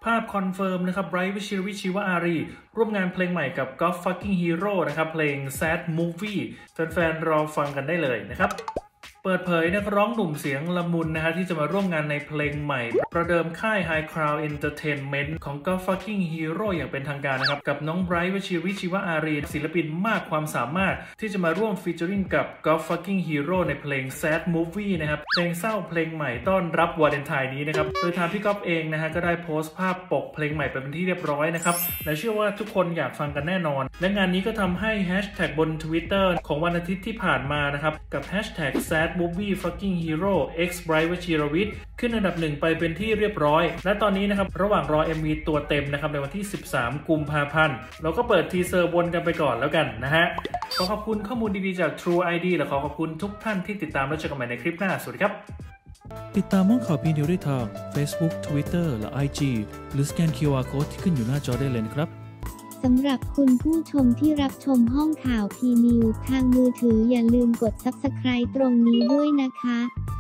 ภาพคอนเฟิร์มนะครับไบรท์ วชิรวิทย์ ชีวอารีร่วมงานเพลงใหม่กับ God Fucking Hero นะครับเพลง Sad Movie แฟนๆรอฟังกันได้เลยนะครับเปิดเผยนักร้องหนุ่มเสียงละมุนนะฮะที่จะมาร่วมงานในเพลงใหม่ประเดิมค่าย High Crown Entertainment ของ God Fucking Hero อย่างเป็นทางการนะครับกับน้องไบรท์ วชิรวิทย์ ชีวอารีศิลปินมากความสามารถที่จะมาร่วมฟีเจอริงกับ God Fucking Hero ในเพลง Sad Movie นะครับเพลงเศร้าเพลงใหม่ต้อนรับวาเลนไทน์นี้นะครับโดยทางพี่ก๊อฟเองนะฮะก็ได้โพสต์ภาพปกเพลงใหม่ไปเป็นที่เรียบร้อยนะครับและเชื่อว่าทุกคนอยากฟังกันแน่นอนและงานนี้ก็ทำให้แฮชแท็กบน Twitter ของวันอาทิตย์ที่ผ่านมานะครับกับแฮชแท็ก Sad Movie Fucking Hero X ไบรท์ วชิรวิทย์ขึ้นอันดับ1ไปเป็นที่เรียบร้อยและตอนนี้นะครับระหว่างรอ MV ตัวเต็มนะครับในวันที่13 กุมภาพันธ์เราก็เปิดทีเซอร์วนกันไปก่อนแล้วกันนะฮะขอบคุณข้อมูลดีๆจาก True ID และขอบคุณทุกท่านที่ติดตามและเจอกันใหม่ในคลิปหน้าสวัสดีครับติดตามห้องข่าวพีนิวได้ทาง Facebook Twitter และ IG หรือสแกน QR Code ที่ขึ้นอยู่หน้าจอได้เลยนะครับสำหรับคุณผู้ชมที่รับชมห้องข่าวพีนิวทางมือถืออย่าลืมกด Subscribe ตรงนี้ด้วยนะคะ